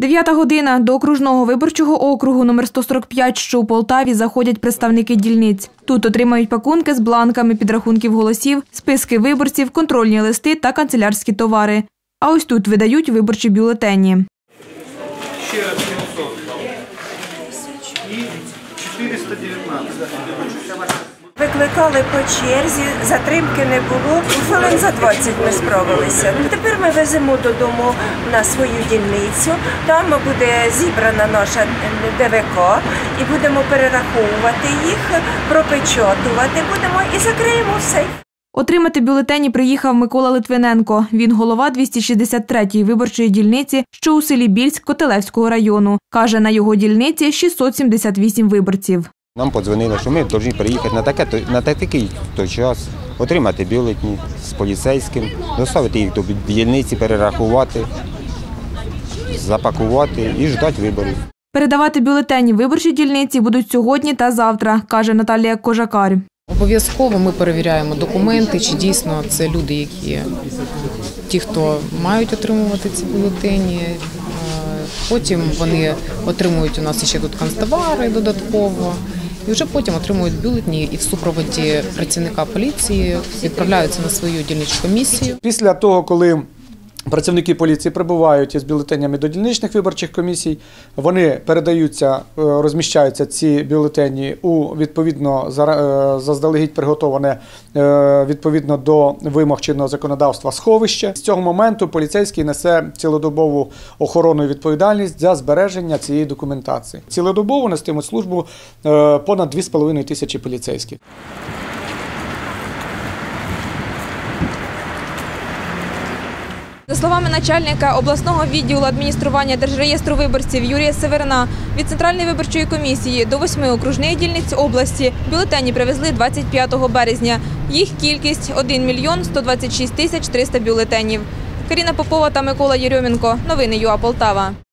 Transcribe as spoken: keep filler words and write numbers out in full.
Дев'ята година. До окружного виборчого округу номер сто сорок п'ять, що у Полтаві, заходять представники дільниць. Тут отримають пакунки з бланками підрахунків голосів, списки виборців, контрольні листи та канцелярські товари. А ось тут видають виборчі бюлетені. Ще раз сімсот. І чотириста дев'ятнадцять. Викликали по черзі, затримки не було. Хвилин за двадцять ми справилися. Тепер ми веземо додому на свою дільницю. Там буде зібрана наша Д В К і будемо перераховувати їх, пропечатувати будемо і закриємо все. Отримати бюлетені приїхав Микола Литвиненко. Він голова двісті шістдесят третьої виборчої дільниці, що у селі Більськ Котелевського району. Каже, на його дільниці шістсот сімдесят вісім виборців. Нам подзвонили, що ми повинні приїхати на, таке, на такий той час, отримати бюлетні з поліцейським, доставити їх до дільниці, перерахувати, запакувати і чекати виборів. Передавати бюлетені виборчій дільниці будуть сьогодні та завтра, каже Наталія Кожакар. Обов'язково ми перевіряємо документи, чи дійсно це люди, які ті, хто мають отримувати ці бюлетені. Потім вони отримують у нас ще тут канцтовари додатково. І вже потім отримують бюлетені і в супроводі працівника поліції відправляються на свою дільничну комісію. Після того, коли працівники поліції прибувають із бюлетенями до дільничних виборчих комісій, вони передаються, розміщаються ці бюлетені у відповідно заздалегідь приготоване відповідно до вимог чинного законодавства сховище. З цього моменту поліцейський несе цілодобову охоронну відповідальність за збереження цієї документації. Цілодобово нестимуть службу понад дві з половиною тисячі поліцейських. За словами начальника обласного відділу адміністрування Держреєстру виборців Юрія Северина, від Центральної виборчої комісії до восьми окружних дільниць області бюлетені привезли двадцять п'ятого березня. Їх кількість – один мільйон сто двадцять шість тисяч триста бюлетенів. Каріна Попова та Микола Єрьомінко. Новини ЮА Полтава.